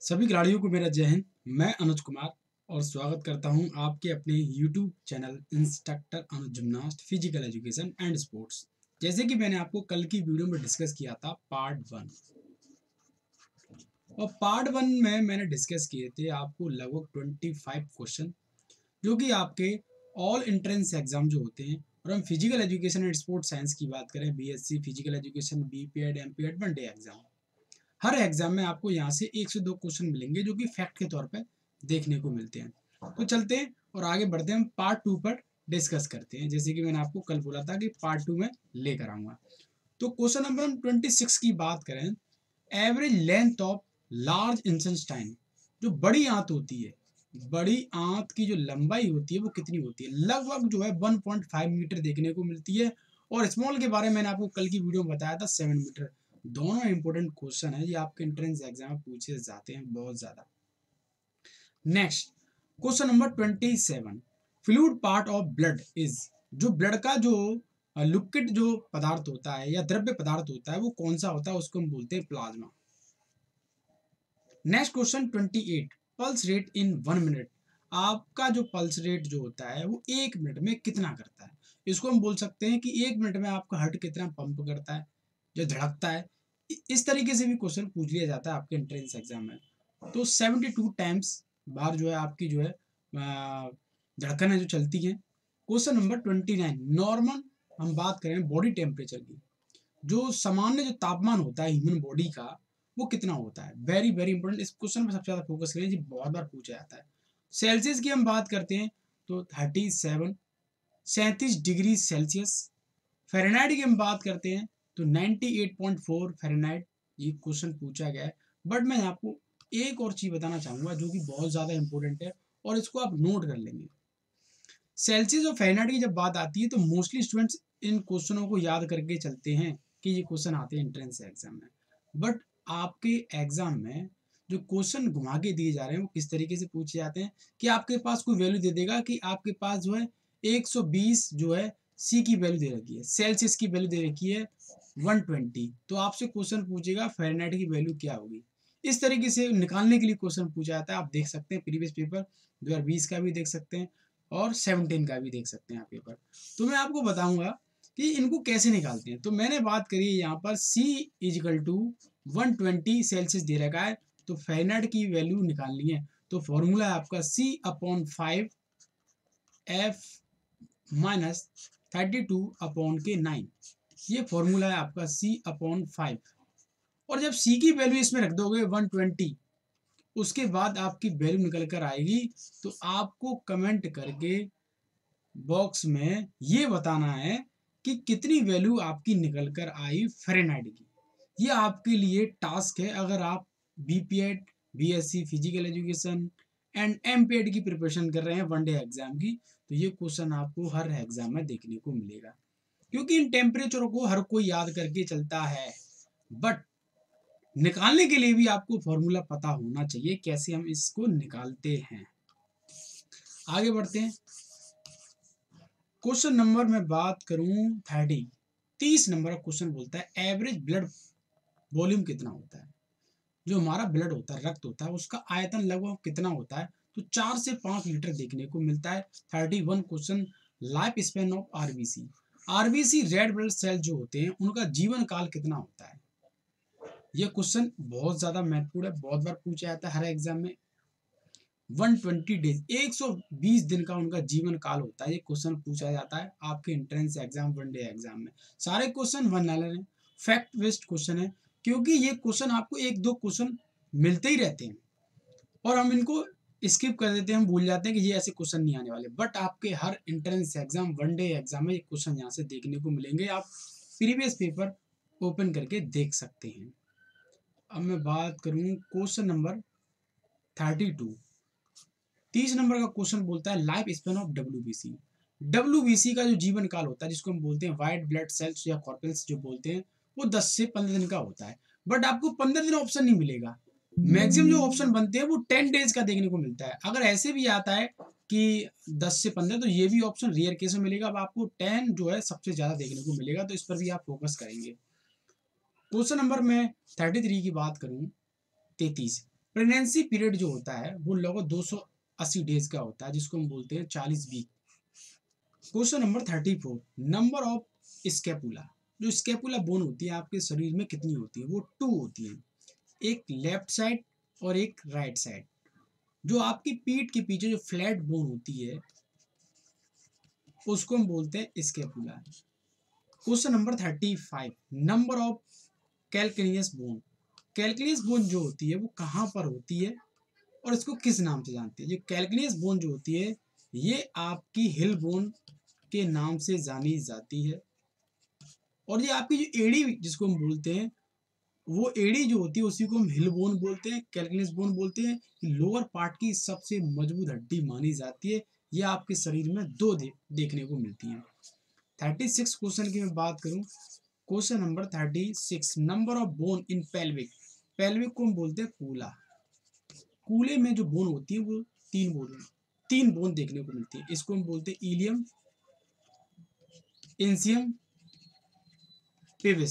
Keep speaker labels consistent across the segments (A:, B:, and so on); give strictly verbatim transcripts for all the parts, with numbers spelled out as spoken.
A: सभी खिलाड़ियों को मेरा जय हिंद। मैं अनुज कुमार और स्वागत करता हूं आपके अपने YouTube channel instructor Anuj gymnast physical education and sports. जैसे कि मैंने आपको कल की वीडियो में डिस्कस किया था पार्ट वन, और पार्ट वन में मैंने डिस्कस किए थे आपको लगभग ट्वेंटी फाइव क्वेश्चन, जो कि आपके ऑल एंट्रेंस एग्जाम जो होते हैं। और हम physical education and sports science की बात करें, BSc physical education, BPEd, MPEd, one day exam, हर एग्जाम में आपको यहाँ से एक से दो क्वेश्चन मिलेंगे जो कि फैक्ट के तौर पे देखने को मिलते हैं। तो चलते हैं और आगे बढ़ते हैं, हम पार्ट टू पर डिस्कस करते हैं। जैसे कि मैंने आपको कल बोला था कि पार्ट टू में लेकर आऊंगा। तो क्वेश्चन नंबर हम ट्वेंटी सिक्स की बात करें, average length of large intestine, जो बड़ी आंत होती है, बड़ी आंत की जो लंबाई होती है वो कितनी होती है? लगभग जो है वन पॉइंट फाइव मीटर देखने को मिलती है। और स्मॉल के बारे में मैंने आपको कल की वीडियो में बताया था सेवन मीटर। दोनों इंपॉर्टेंट क्वेश्चन है, ये आपके एंट्रेंस एग्जाम में पूछे जाते हैं बहुत ज्यादा। Next question number twenty seven, fluid part of blood is, जो ब्लड का जो लिक्विड जो पदार्थ होता है या द्रव्य पदार्थ होता है वो कौन सा होता है? उसको हम बोलते हैं plasma. Next question twenty eight, pulse rate in one minute, आपका जो पल्स रेट जो होता है वो एक मिनट में कितना करता है? इसको हम बोल सकते हैं कि एक मिनट में आपका हार्ट कितना पंप करता है, जो धड़कता है। इस तरीके से भी क्वेश्चन पूछ लिया जाता है आपके एंट्रेंस एग्जाम में। तो सेवेंटी टू टाइम्स बार जो है आपकी जो है धड़कन है जो चलती है। Question number twenty nine, normal हम बात करें बॉडी टेम्परेचर की, जो सामान्य जो तापमान होता है ह्यूमन बॉडी का वो कितना होता है? वेरी वेरी इंपॉर्टेंट, इस क्वेश्चन पर सबसे ज्यादा फोकस करें जी, बहुत बार पूछा जाता है। सेल्सियस की हम बात करते हैं तो थर्टी सेवन, सैंतीस डिग्री सेल्सियस। फ़ारेनहाइट की हम बात करते हैं तो ninety eight point four Fahrenheit, ये क्वेश्चन पूछा गया है। बट मैं आपको एक और चीज बताना चाहूंगा जो कि बहुत ज्यादा इंपॉर्टेंट है और इसको आप नोट कर लेंगे। सेल्सियस और फ़ारेनहाइट की जब बात आती है तो मोस्टली स्टूडेंट्स इन क्वेश्चनों को याद करके चलते हैं कि ये क्वेश्चन आते हैं एंट्रेंस एग्जाम में। बट आपके एग्जाम में जो क्वेश्चन घुमा के दिए जा रहे हैं वो किस तरीके से पूछे जाते हैं कि आपके पास कोई वैल्यू दे देगा कि आपके पास जो है एक सौ बीस जो है सी की वैल्यू दे रखी है, सेल्सियस की वैल्यू दे रखी है वन ट्वेंटी, तो आपसे क्वेश्चन पूछेगा फ़ारेनहाइट की वैल्यू क्या होगी। इस तरीके से निकालने के लिए क्वेश्चन पूछा जाता है। आप देख सकते हैं प्रीवियस पेपर दो हज़ार बीस का भी देख सकते हैं और सेवनटीन का भी देख सकते हैं आप पेपर। तो मैं आपको बताऊंगा कि इनको कैसे निकालते हैं। तो मैंने बात करी यहाँ पर C is equal to one twenty Celsius दे रखा है, तो फ़ारेनहाइट की वैल्यू निकालनी है। तो फॉर्मूला है आपका C upon five F minus thirty two upon के नाइन, ये फॉर्मूला है आपका C अपॉन फाइव। और जब C की वैल्यू इसमें रख दोगे वन ट्वेंटी, उसके बाद आपकी वैल्यू निकल कर आएगी। तो आपको कमेंट करके बॉक्स में ये बताना है कि कितनी वैल्यू आपकी निकल कर आई फ़ारेनहाइट की। ये आपके लिए टास्क है। अगर आप BPEd, BSc physical education and MPEd की प्रिपरेशन कर रहे हैं वन डे एग्जाम की, तो ये क्वेश्चन आपको हर एग्जाम में देखने को मिलेगा, क्योंकि इन टेम्परेचर को हर कोई याद करके चलता है। बट निकालने के लिए भी आपको फॉर्मूला पता होना चाहिए कैसे हम इसको निकालते हैं। आगे बढ़ते हैं। क्वेश्चन नंबर में बात करूं थर्टी, तीस नंबर का क्वेश्चन बोलता है एवरेज ब्लड वॉल्यूम कितना होता है? जो हमारा ब्लड होता है, रक्त होता है, उसका आयतन लगभग कितना होता है? तो चार से पांच लीटर देखने को मिलता है। Thirty one question, life span of RBC, RBC red blood cell जो होते हैं उनका जीवन काल कितना होता है? यह क्वेश्चन बहुत ज्यादा महत्वपूर्ण है, बहुत बार पूछा जाता है हर एग्जाम में। वन ट्वेंटी डेज, एक सौ बीस दिन का उनका जीवन काल होता है। ये क्वेश्चन पूछा जाता है आपके entrance exam, one day exam में। सारे क्वेश्चन वन लाइनर हैं, फैक्ट बेस्ड क्वेश्चन है, क्योंकि ये क्वेश्चन आपको एक दो क्वेश्चन मिलते ही रहते हैं और हम इनको स्किप कर देते हैं, हम भूल जाते हैं कि ये ऐसे क्वेश्चन नहीं आने वाले। बट आपके हर entrance exam, one day exam में ये क्वेश्चन यहाँ से देखने को मिलेंगे। आप प्रीवियस पेपर ओपन करके देख सकते हैं। अब मैं बात करूँ क्वेश्चन नंबर थर्टी टू, तीस नंबर का क्वेश्चन बोलता है life span of WBC. WBC का जो जीवन काल होता है, जिसको हम बोलते हैं व्हाइट ब्लड सेल्स या कॉर्पल्स जो बोलते हैं, वो दस से पंद्रह दिन का होता है। बट आपको पंद्रह दिन ऑप्शन नहीं मिलेगा। मैक्सिमम जो ऑप्शन बनते हैं वो टेन डेज का देखने को मिलता है। अगर ऐसे भी आता है कि दस से पंद्रह, तो ये भी ऑप्शन रेयर केस में मिलेगा। अब आपको टेन जो है सबसे ज्यादा देखने को मिलेगा, तो इस पर भी आप फोकस करेंगे। क्वेश्चन नंबर में थर्टी थ्री की बात करूं, तैतीस, प्रेगनेंसी पीरियड जो होता है वो लगभग दो सौ अस्सी डेज का होता है, जिसको हम बोलते हैं चालीस week. Question number thirty four, number of scapula. जो स्केपुला बोन होती है आपके शरीर में कितनी होती है? वो टू होती है, एक लेफ्ट साइड और एक राइट साइड। जो आपकी पीठ के पीछे जो फ्लैट बोन होती है उसको हम बोलते हैं scapula. Question number thirty five, number of calcaneus bone. Calcaneus bone जो होती है वो कहाँ पर होती है और इसको किस नाम से जानते हैं? ये कैलकेनियस बोन जो होती है ये आपकी हिल बोन के नाम से जानी जाती है। और ये आपकी जो एड़ी जिसको हम बोलते हैं, वो एड़ी जो होती है उसी को हम हिल बोन बोलते हैं, कैलकेनियस बोन बोलते हैं। लोअर पार्ट की सबसे मजबूत हड्डी मानी जाती है। ये आपके शरीर में दो दे, देखने को मिलती है। थर्टी सिक्स क्वेश्चन की मैं बात करूं, question number thirty six, number of bone in pelvic. Pelvic को हम बोलते हैं कूला। कूले में जो बोन होती है वो तीन बोन तीन बोन देखने को मिलती है। इसको हम बोलते हैं इलियम, इंसियम, पेविस।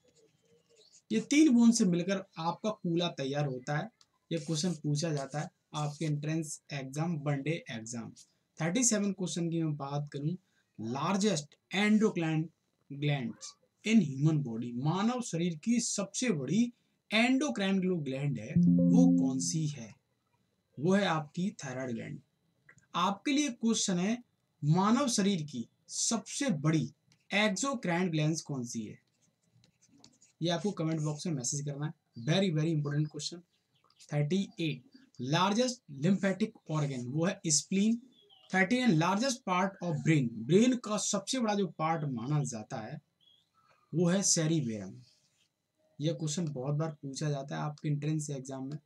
A: ये तीन बोन से मिलकर आपका कूला तैयार होता है। ये क्वेश्चन पूछा जाता है आपके entrance exam, one day exam. Thirty seven question की मैं बात करूं, largest endocrine glands in human body. मानव शरीर की सबसे बड़ी एंडोक्राइन ग्लैंड है वो कौन सी है? वो है आपकी थायराइड ग्लैंड। आपके लिए क्वेश्चन है, मानव शरीर की सबसे बड़ी एक्सोक्राइन ग्लैंड कौन सी है? ये आपको कमेंट बॉक्स में मैसेज करना है। Very very important question. Thirty eight, largest lymphatic organ, वो है spleen. Thirty nine, largest part of brain. Brain का सबसे बड़ा जो पार्ट माना जाता है वो है सेरिबेरम। यह क्वेश्चन बहुत बार पूछा जाता है आपके एंट्रेंस एग्जाम में।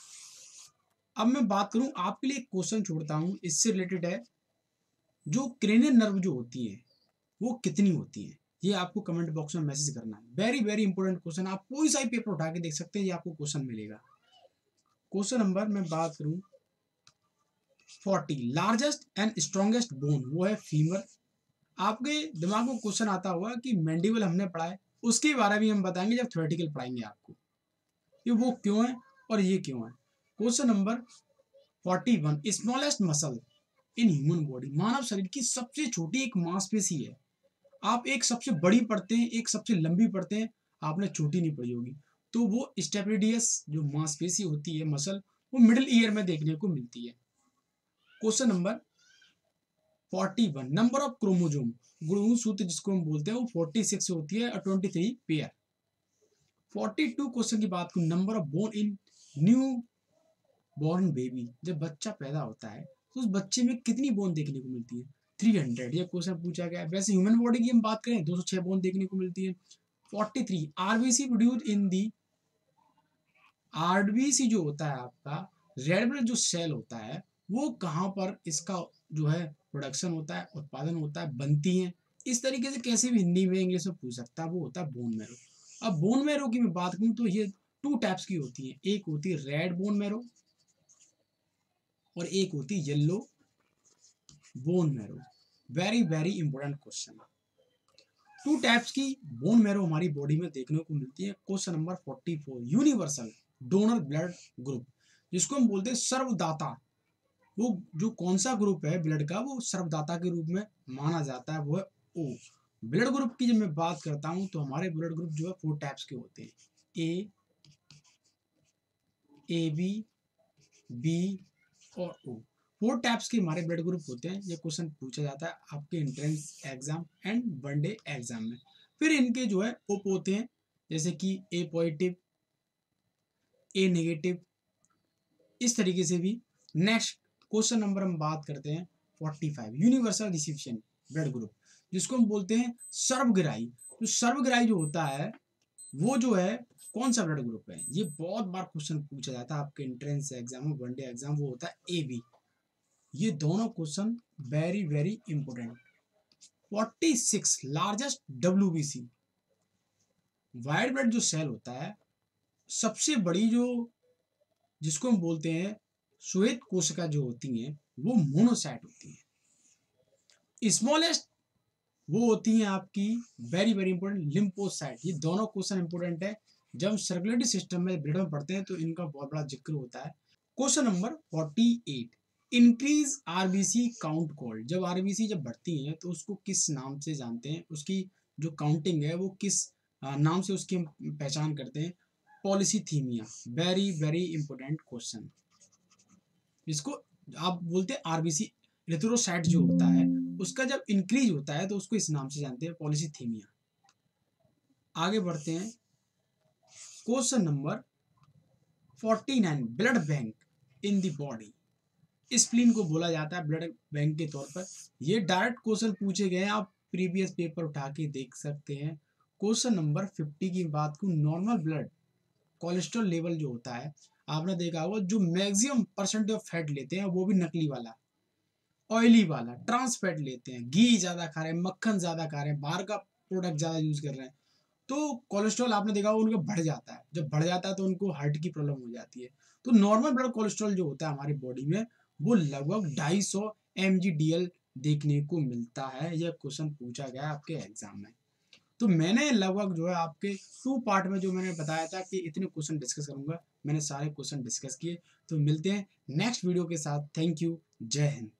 A: अब मैं बात करूं, आपके लिए क्वेश्चन छोड़ता हूं, इससे रिलेटेड है, जो क्रेनियल नर्व जो होती है वो कितनी होती है? ये आपको कमेंट बॉक्स में मैसेज करना है। Very very important question. आप कोई सा भी पेपर उठा के देख सकते हैं, ये आपको क्वेश्चन मिलेगा। क्वेश्चन नंबर मैं बात करूं forty, largest and strongest bone, वो है फीमर। आपके दिमाग में क्वेश्चन आता होगा कि मैंडिबल हमने पढ़ा है, उसके बारे में हम बताएंगे जब थ्योरेटिकल पढ़ाएंगे आपको, ये वो क्यों है और ये क्यों है। Question number forty one, smallest muscle in human body. मानव शरीर की सबसे छोटी एक मांसपेशी है। आप एक सबसे बड़ी पढ़ते हैं, एक सबसे लंबी पढ़ते हैं, आपने छोटी नहीं पढ़ी होगी। तो वो स्टेपिडियस जो मांसपेशी होती है, मसल, वो मिडिल ईयर में देखने को मिलती है। Question number forty one, number of chromosome. गुणसूत्र जिसको हम बोलते हैं वो फोर्टी सिक्स होती है और twenty three pair. Forty two question की बात करूं, number of bone in new born baby. जब बच्चा पैदा होता है तो उस बच्चे में कितनी बोन देखने को मिलती है? Three hundred. ये क्वेश्चन पूछा गया है। वैसे ह्यूमन बॉडी की हम बात करें दो सौ छह बोन देखने को मिलती है। Forty three, RBC produce in the. RBC जो होता है आपका रेड ब्लड जो सेल होता है, वो कहाँ पर इसका जो है प्रोडक्शन होता है, उत्पादन होता है, बनती है? इस तरीके से कैसे भी हिंदी में इंग्लिश में पूछ सकता है, वो होता है बोन मैरो। अब बोन मैरो की मैं बात करूं तो ये टू टाइप्स की होती है, एक होती है रेड बोन मैरो और एक होती है yellow bone marrow. Very very important question. Two types की बोन मैरो हमारी बॉडी में देखने को मिलती है। Question number forty four, universal donor blood group, जिसको हम बोलते हैं सर्वदाता। वो जो कौन सा ग्रुप है ब्लड का, वो सर्वदाता के रूप में माना जाता है, वो है ओ। ब्लड ग्रुप की जब मैं बात करता हूं तो हमारे ब्लड ग्रुप जो है फोर टाइप्स के होते हैं, ए, ए बी, बी और ओ। फोर टाइप्स के हमारे ब्लड ग्रुप होते हैं। ये क्वेश्चन पूछा जाता है आपके entrance exam and one day exam में। फिर इनके जो है उप होते हैं, जैसे कि ए पॉजिटिव, ए नेगेटिव, इस तरीके से भी। नेक्स्ट क्वेश्चन नंबर हम बात करते हैं forty five, universal reception blood group, जिसको हम बोलते हैं सर्वग्राही। तो सर्वग्राही जो होता है वो जो है कौन सा ब्लड ग्रुप है? ये बहुत बार क्वेश्चन पूछा जाता है आपके एंट्रेंस एग्जाम में, वनडे एग्जाम, वो होता है ए बी। ये दोनों question very very important. Forty six, largest WBC. White blood जो सेल होता है, सबसे बड़ी जो जिसको हम बोलते हैं श्वेत कोशिका जो होती हैं, वो मोनोसाइट होती है। स्मॉलेस्ट वो होती हैं आपकी वेरी वेरी इंपॉर्टेंट लिम्फोसाइट। ये दोनों क्वेश्चन इंपॉर्टेंट है। जब सर्कुलेटरी सिस्टम में ब्लड में पढ़ते हैं तो इनका बहुत बड़ा जिक्र होता है। क्वेश्चन नंबर अड़तालीस, इंक्रीज आरबीसी काउंट कॉल्ड। जब आरबीसी जब बढ़ती हैं तो उसको किस नाम से जानते हैं, उसकी जो काउंटिंग है वो किस अ, नाम से उसकी हम पहचान करते हैं? Polycythemia. Very very important question. इसको आप बोलते हैं आरबीसी एरिथ्रोसाइट जो होता है उसका जब इंक्रीज होता है तो उसको इस नाम से जानते हैं, पॉलीसीथीमिया। आगे बढ़ते हैं। क्वेश्चन नंबर उनचास, blood bank in the body. Spleen को बोला जाता है ब्लड बैंक के तौर पर। ये डायरेक्ट क्वेश्चन पूछे गए हैं, आप प्रीवियस पेपर उठा के देख सकते हैं। क्वेश्चन नंबर पचास की बात को, नॉर्मल ब्लड कोलेस्ट्रॉल लेवल जो होता है, आपने देखा होगा जो मैक्सिमम परसेंट ऑफ फैट लेते हैं वो भी नकली वाला, ऑयली वाला, ट्रांस फैट लेते हैं, घी ज़्यादा खा रहे हैं, मक्खन ज़्यादा खा रहे हैं, बाहर का प्रोडक्ट ज़्यादा यूज़ कर रहे हैं, तो कोलेस्ट्रॉल आपने देखा होगा उनका बढ़ जाता है। जब बढ़ जाता है तो उनको हार्ट की प्रॉब्लम हो जाती है। तो नॉर्मल ब्लड कोलेस्ट्रॉल जो होता है हमारी बॉडी में वो लगभग ढाई सौ एम जी डी एल देखने को मिलता है। यह क्वेश्चन पूछा गया है आपके एग्जाम में। तो मैंने लगभग जो है आपके टू पार्ट में जो मैंने बताया था कि इतने क्वेश्चन डिस्कस करूंगा, मैंने सारे क्वेश्चन डिस्कस किए। तो मिलते हैं नेक्स्ट वीडियो के साथ। Thank you. जय हिंद।